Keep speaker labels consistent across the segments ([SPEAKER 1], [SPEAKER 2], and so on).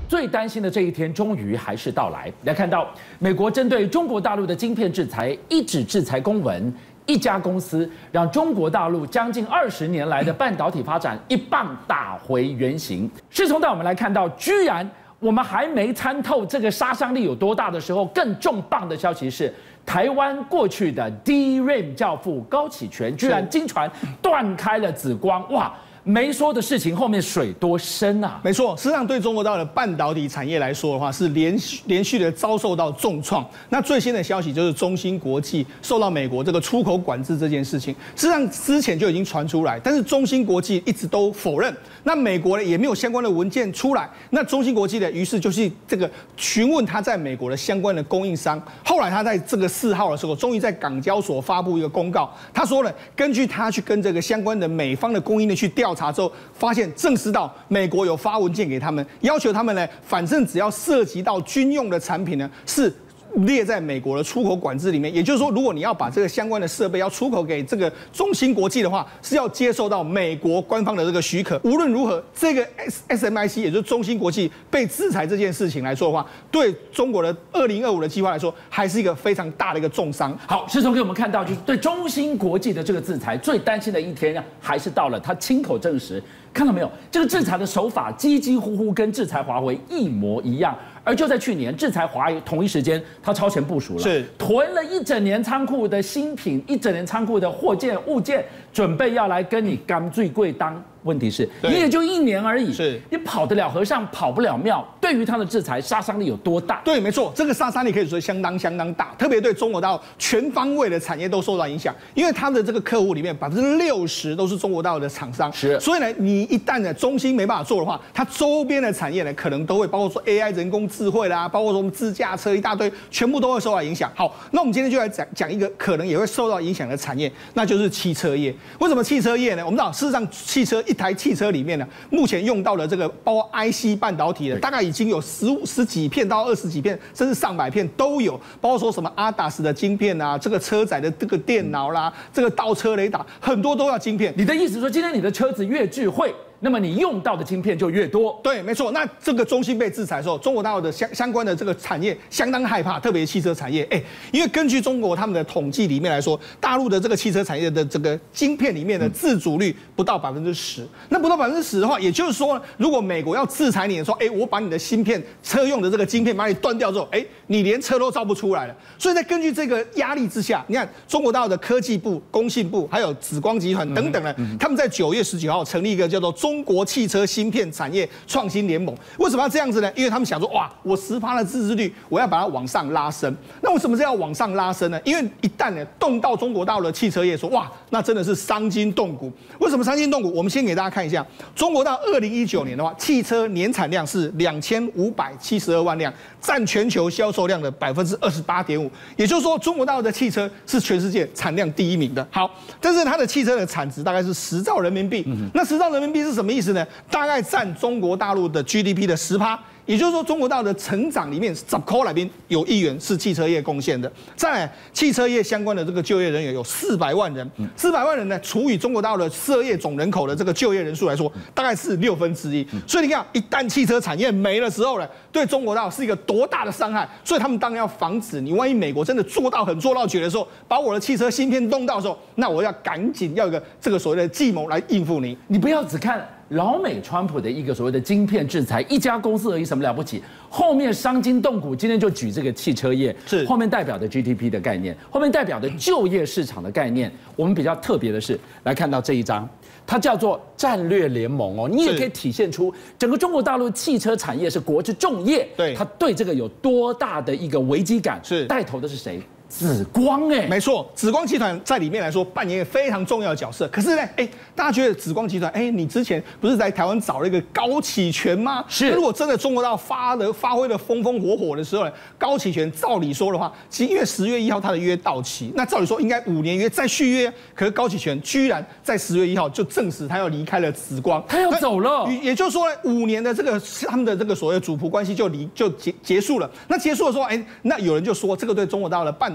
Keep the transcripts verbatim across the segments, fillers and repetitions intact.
[SPEAKER 1] 最担心的这一天终于还是到来。来看到美国针对中国大陆的晶片制裁，一纸制裁公文，一家公司让中国大陆将近二十年来的半导体发展一棒打回原形。是从带我们来看到，居然我们还没参透这个杀伤力有多大的时候，更重磅的消息是，台湾过去的 D RAM 教父高启全居然经传断开了紫光，哇！没说的事情后面水多深啊！
[SPEAKER 2] 没错，事实上对中国大陆的半导体产业来说的话，是连续连续的遭受到重创。那最新的消息就是中芯国际受到美国这个出口管制这件事情，事实上之前就已经传出来，但是中芯国际一直都否认。那美国呢也没有相关的文件出来。那中芯国际呢，于是就是这个询问他在美国的相关的供应商。后来他在这个四号的时候，终于在港交所发布一个公告，他说呢，根据他去跟这个相关的美方的供应链去调查。查之后发现，证实到美国有发文件给他们，要求他们呢，反正只要涉及到军用的产品呢，是列在美国的出口管制里面。也就是说，如果你要把这个相关的设备要出口给这个中芯国际的话，是要接受到美国官方的这个许可。无论如何，这个 S M I C 也就是中芯国际被制裁这件事情来说的话，对中国的二零二五的计划来说，还是一个非常大的一个重伤。
[SPEAKER 1] 好，师从给我们看到，就是对中芯国际的这个制裁，最担心的一天还是到了，他亲口证实。看到没有？这个制裁的手法几几乎乎跟制裁华为一模一样。而就在去年，制裁华为同一时间，他超前部署了，
[SPEAKER 2] 是
[SPEAKER 1] 囤了一整年仓库的新品，一整年仓库的货件物件，准备要来跟你干最贵当。问题是，你也就一年而已，
[SPEAKER 2] 是
[SPEAKER 1] 你跑得了和尚跑不了庙。对于他的制裁杀伤力有多大？
[SPEAKER 2] 对，没错，这个杀伤力可以说相当相当大，特别对中国大陆全方位的产业都受到影响，因为他的这个客户里面百分之六十都是中国大陆的厂商，
[SPEAKER 1] 是，
[SPEAKER 2] 所以呢，你一旦呢中芯没办法做的话，它周边的产业呢可能都会包括说 A I 人工智慧啦，包括说我们自驾车一大堆，全部都会受到影响。好，那我们今天就来讲讲一个可能也会受到影响的产业，那就是汽车业。为什么汽车业呢？我们知道，事实上汽车一台汽车里面呢，目前用到的这个包括 I C 半导体的，大概已经有十五十几片到二十几片，甚至上百片都有。包括说什么 A D A S 的晶片啊，这个车载的这个电脑啦，这个倒车雷达，很多都要晶片。
[SPEAKER 1] 你的意思说，今天你的车子越智慧，那么你用到的晶片就越多。
[SPEAKER 2] 对，没错。那这个中芯被制裁的时候，中国大陆的相相关的这个产业相当害怕，特别是汽车产业。哎，因为根据中国他们的统计里面来说，大陆的这个汽车产业的这个晶片里面的自主率不到百分之十。那不到百分之十的话，也就是说，如果美国要制裁你的时候，哎，我把你的芯片车用的这个晶片把你断掉之后，哎，你连车都造不出来了。所以在根据这个压力之下，你看中国大陆的科技部、工信部还有紫光集团等等呢，嗯嗯、他们在九月十九号成立一个叫做中国汽车芯片产业创新联盟。为什么要这样子呢？因为他们想说，哇，我十趴的自制率，我要把它往上拉升。那为什么是要往上拉升呢？因为一旦呢动到中国大陆的汽车业，说哇，那真的是伤筋动骨。为什么伤筋动骨？我们先给大家看一下，中国到二零一九年的话，汽车年产量是两千五百七十二万辆，占全球销售量的百分之二十八点五。也就是说，中国大陆的汽车是全世界产量第一名的。好，但是它的汽车的产值大概是十兆人民币。嗯、那十兆人民币是什么意思呢？大概占中国大陆的 G D P 的十趴，也就是说，中国大陆的成长里面，十块那边有一元是汽车业贡献的。再来，汽车业相关的这个就业人员有四百万人，四百万人呢，除以中国大陆的涉业总人口的这个就业人数来说，大概是六分之一。所以你看，一旦汽车产业没的时候呢，对中国大陆是一个多大的伤害。所以他们当然要防止你，万一美国真的做到很做到绝的时候，把我的汽车芯片弄到的时候，那我要赶紧要一个这个所谓的计谋来应付你。
[SPEAKER 1] 你不要只看老美川普的一个所谓的晶片制裁，一家公司而已，什么了不起？后面伤筋动骨，今天就举这个汽车业，
[SPEAKER 2] 是
[SPEAKER 1] 后面代表的 G D P 的概念，后面代表的就业市场的概念。我们比较特别的是，来看到这一张，它叫做战略联盟哦，你也可以体现出整个中国大陆汽车产业是国之重业，
[SPEAKER 2] 对，
[SPEAKER 1] 它对这个有多大的一个危机感？
[SPEAKER 2] 是
[SPEAKER 1] 带头的是谁？紫光哎、欸，
[SPEAKER 2] 没错，紫光集团在里面来说扮演非常重要的角色。可是呢，哎，大家觉得紫光集团，哎，你之前不是在台湾找了一个高启全吗？
[SPEAKER 1] 是。
[SPEAKER 2] 如果真的中国大陆发的发挥的风风火火的时候呢，高启全照理说的话，其实因为十月一号他的约到期，那照理说应该五年约再续约，可是高启全居然在十月一号就证实他要离开了紫光，
[SPEAKER 1] 他要走了。
[SPEAKER 2] 也就是说呢，五年的这个他们的这个所谓的主仆关系就离就结结束了。那结束的时候，哎，那有人就说这个对中国大陆的半导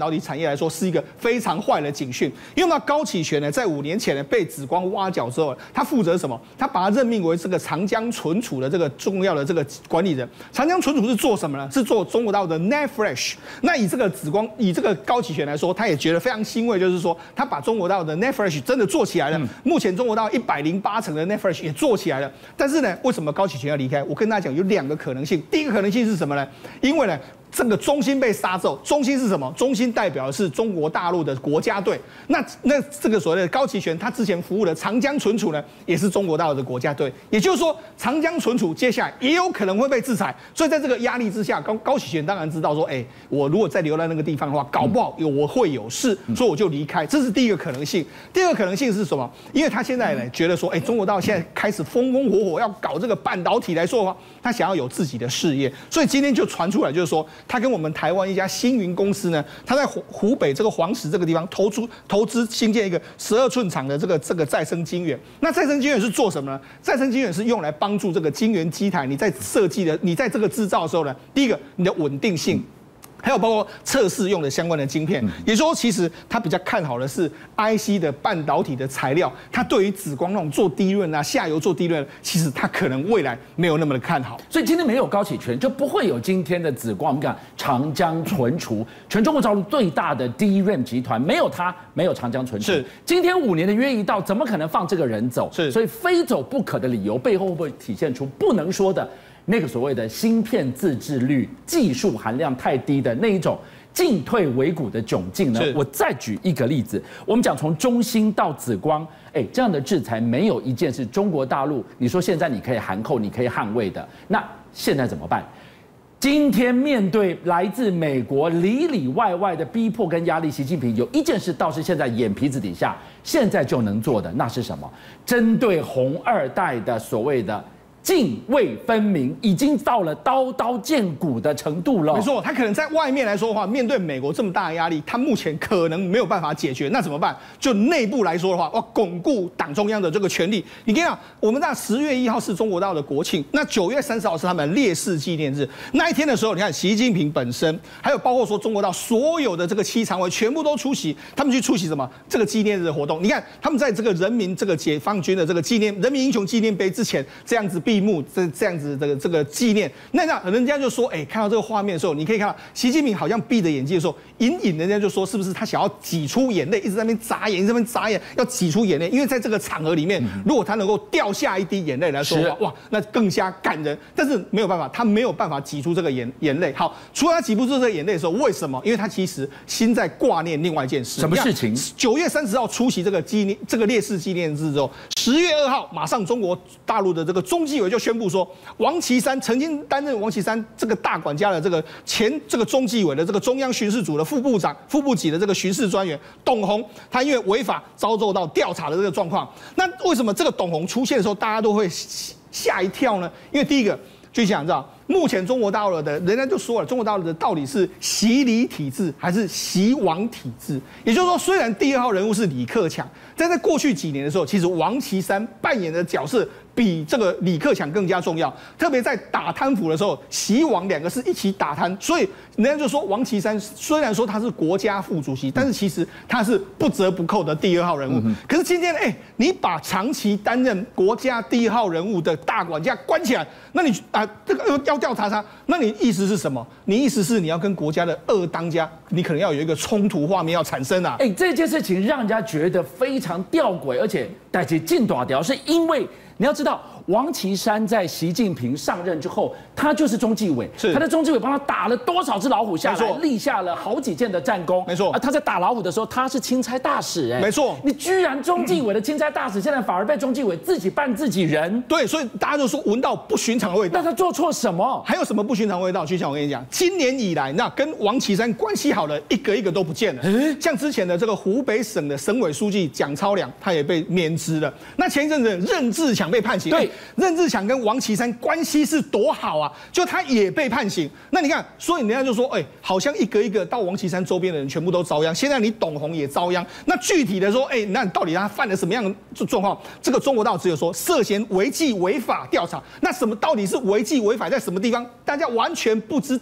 [SPEAKER 2] 导体产业来说是一个非常坏的警讯。因为那高启全呢，在五年前呢被紫光挖角之后，他负责什么？他把他任命为这个长江存储的这个重要的这个管理人。长江存储是做什么呢？是做中国大陆的 N A F Fresh。那以这个紫光，以这个高启全来说，他也觉得非常欣慰，就是说他把中国大陆的 N A F Fresh 真的做起来了。嗯、目前中国大陆一百零八成的 N A F Fresh 也做起来了。但是呢，为什么高启全要离开？我跟大家讲，有两个可能性。第一个可能性是什么呢？因为呢，这个中兴被杀之后，中兴是什么？中兴代表的是中国大陆的国家队。那那这个所谓的高启全，他之前服务的长江存储呢，也是中国大陆的国家队。也就是说，长江存储接下来也有可能会被制裁。所以在这个压力之下，高高启全当然知道说，哎、欸，我如果再留在那个地方的话，搞不好有我会有事，所以我就离开。这是第一个可能性。第二个可能性是什么？因为他现在呢觉得说，哎、欸，中国大陆现在开始风风火火要搞这个半导体来说的话，他想要有自己的事业，所以今天就传出来，就是说他跟我们台湾一家星云公司呢，他在湖湖北这个黄石这个地方投出投资新建一个十二寸厂的这个这个再生晶圆。那再生晶圆是做什么呢？再生晶圆是用来帮助这个晶圆机台，你在设计的，你在这个制造的时候呢，第一个你的稳定性。还有包括测试用的相关的晶片，也就是说，其实他比较看好的是 I C 的半导体的材料，他对于紫光那种做低润啊、下游做低润，其实他可能未来没有那么的看好。
[SPEAKER 1] 所以今天没有高启全，就不会有今天的紫光。我们讲长江存储，全中国大陆最大的低润集团，没有它，没有长江存储。
[SPEAKER 2] 是，
[SPEAKER 1] 今天五年的约一到，怎么可能放这个人走？
[SPEAKER 2] 是，
[SPEAKER 1] 所以非走不可的理由背后会不会体现出不能说的那个所谓的芯片自制率、技术含量太低的那一种进退维谷的窘境呢？我再举一个例子，我们讲从中兴到紫光，哎，这样的制裁没有一件是中国大陆你说现在你可以含扣、你可以捍卫的，那现在怎么办？今天面对来自美国里里外外的逼迫跟压力，习近平有一件事倒是现在眼皮子底下现在就能做的，那是什么？针对红二代的所谓的泾渭分明，已经到了刀刀见骨的程度了。
[SPEAKER 2] 没错，他可能在外面来说的话，面对美国这么大的压力，他目前可能没有办法解决。那怎么办？就内部来说的话，要巩固党中央的这个权力。你看啊，我们在十月一号是中国大陆的国庆，那九月三十号是他们烈士纪念日。那一天的时候，你看习近平本身，还有包括说中国大陆所有的这个七常委全部都出席，他们去出席什么？这个纪念日的活动。你看他们在这个人民这个解放军的这个纪念人民英雄纪念碑之前，这样子闭幕，这这样子这个这个纪念。那那人家就说，哎、欸，看到这个画面的时候，你可以看到习近平好像闭着眼睛的时候，隐隐人家就说，是不是他想要挤出眼泪，一直在那边眨眼，一直在那边眨眼，要挤出眼泪？因为在这个场合里面，如果他能够掉下一滴眼泪来说的话，哇，那更加感人。但是没有办法，他没有办法挤出这个眼眼泪。好，除了他挤不出这个眼泪的时候，为什么？因为他其实心在挂念另外一件事。
[SPEAKER 1] 什么事情？
[SPEAKER 2] 九月三十号出席这个纪念这个烈士纪念日之后，十月二号马上中国大陆的这个中纪委就宣布说，王岐山曾经担任王岐山这个大管家的这个前这个中纪委的这个中央巡视组的副部长、副部级的这个巡视专员董宏，他因为违法遭受到调查的这个状况。那为什么这个董宏出现的时候，大家都会吓一跳呢？因为第一个就想知道，目前中国大陆的人家就说了，中国大陆的到底是习李体制还是习王体制？也就是说，虽然第二号人物是李克强，但在过去几年的时候，其实王岐山扮演的角色比这个李克强更加重要。特别在打贪腐的时候，习王两个是一起打贪，所以人家就说王岐山虽然说他是国家副主席，但是其实他是不折不扣的第二号人物。嗯、可是今天，哎、欸，你把长期担任国家第一号人物的大管家关起来，那你啊，这个要调查他，那你意思是什么？你意思是你要跟国家的二当家，你可能要有一个冲突画面要产生啊！
[SPEAKER 1] 哎、欸，这件事情让人家觉得非常吊诡，而且带起劲大条，是因为你要知道，王岐山在习近平上任之后，他就是中纪委，他在中纪委帮他打了多少只老虎下来，立下了好几件的战功。
[SPEAKER 2] 没错，
[SPEAKER 1] 啊，他在打老虎的时候，他是钦差大使，哎，
[SPEAKER 2] 没错，
[SPEAKER 1] 你居然中纪委的钦差大使，现在反而被中纪委自己办自己人。
[SPEAKER 2] 对，所以大家就说闻到不寻常的味道。
[SPEAKER 1] 那他做错什么？
[SPEAKER 2] 还有什么不寻常的味道？就像我跟你讲，今年以来，那跟王岐山关系好的一个一个都不见了。欸、像之前的这个湖北省的省委书记蒋超良，他也被免职了。那前一阵子任志强被判刑。
[SPEAKER 1] 对。
[SPEAKER 2] 任志强跟王岐山关系是多好啊，就他也被判刑。那你看，所以人家就说，哎、欸，好像一个一个到王岐山周边的人全部都遭殃。现在你董宏也遭殃。那具体的说，哎、欸，那到底他犯了什么样的状况？这个中国大陆只有说涉嫌违纪违法调查。那什么到底是违纪违法在什么地方？大家完全不知道。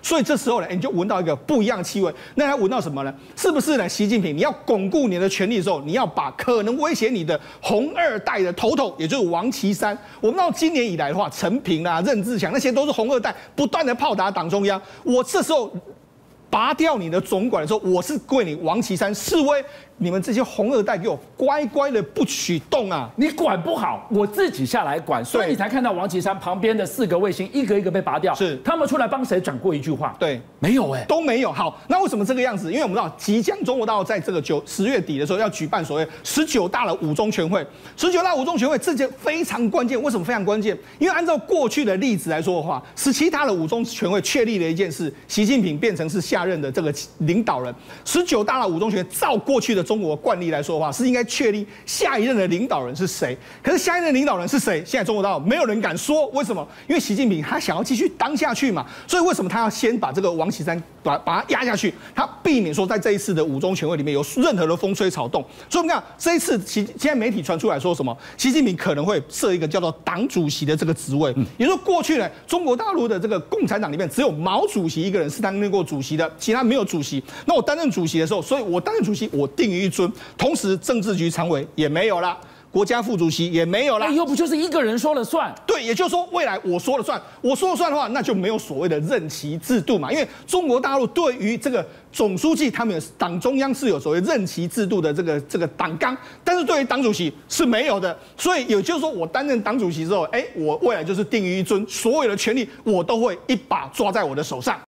[SPEAKER 2] 所以这时候呢，你就闻到一个不一样的气味。那他闻到什么呢？是不是呢？习近平，你要巩固你的权力的时候，你要把可能威胁你的红二代的头头，也就是王岐山。我们到今年以来的话，陈平啊、任志强那些都是红二代，不断的炮打党中央。我这时候拔掉你的总管的时候，我是跪你王岐山示威。你们这些红二代给我乖乖的不许动啊！
[SPEAKER 1] 你管不好，我自己下来管，所以你才看到王岐山旁边的四个卫星一个一个被拔掉。
[SPEAKER 2] 是
[SPEAKER 1] 他们出来帮谁讲过一句话？
[SPEAKER 2] 对，
[SPEAKER 1] 没有哎、欸，
[SPEAKER 2] 都没有。好，那为什么这个样子？因为我们知道，即将中国大陆在这个九十月底的时候要举办所谓十九大的五中全会。十九大五中全会这件非常关键，为什么非常关键？因为按照过去的例子来说的话，十七大的五中全会确立了一件事：习近平变成是下任的这个领导人。十九大的五中全会，照过去的中国惯例来说的话，是应该确立下一任的领导人是谁。可是下一任领导人是谁？现在中国大陆没有人敢说，为什么？因为习近平他想要继续当下去嘛，所以为什么他要先把这个王岐山把把他压下去？他避免说在这一次的五中全会里面有任何的风吹草动。所以我们看这一次，习现在媒体传出来说什么？习近平可能会设一个叫做党主席的这个职位，也就是说过去呢，中国大陆的这个共产党里面只有毛主席一个人是担任过主席的，其他没有主席。那我担任主席的时候，所以我担任主席，我定于一尊，同时政治局常委也没有啦，国家副主席也没有啦，
[SPEAKER 1] 又不就是一个人说了算？
[SPEAKER 2] 对，也就是说未来我说了算，我说了算的话，那就没有所谓的任期制度嘛。因为中国大陆对于这个总书记，他们有党中央是有所谓任期制度的这个这个党纲，但是对于党主席是没有的。所以也就是说，我担任党主席之后，哎，我未来就是定于一尊，所有的权利我都会一把抓在我的手上。